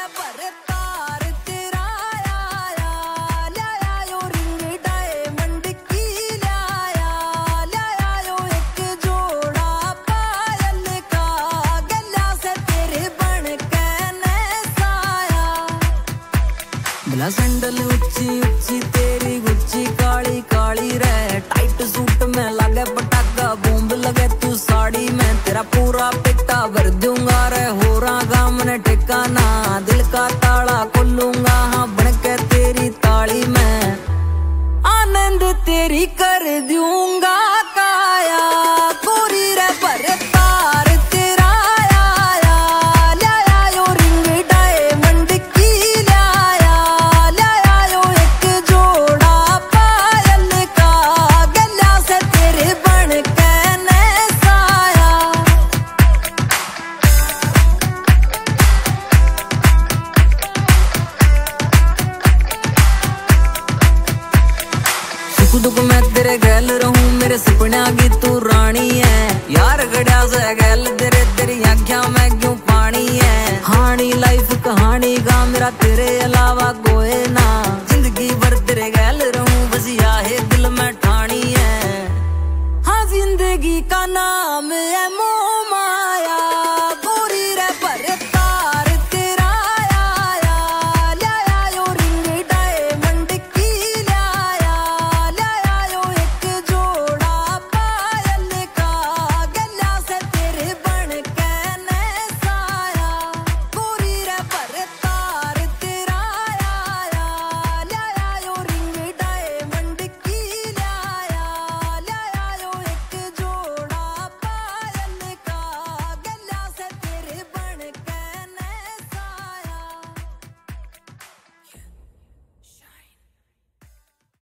Sandal ऊंची ऊंची तेरी गुच्ची काली काली रे, टाइट सूट में लगे पटाखा बूंद लगे तू साड़ी में, तेरा पूरा पिट्टा भर दूंगा रे, हो रहा गाम ने ठिकाना, दिल का ताला खोलूंगा हाँ बनके तेरी ताली में, आनंद तेरी कर दूंगा काया कोरी रे पर तार तेरा आया, लाया यो रिंग डायमंड की लाया, लाया यो एक जोड़ा पायल का, गला से तेरे बन के नसाया। सुख दुख मैं तेरे गैल रहूं, मेरे सपना की तू रानी है, यार गड़ा से गैल तेरे तेरी आँखों में क्यों पानी है, हानी लाइफ कहानी का मेरा तेरे अलावा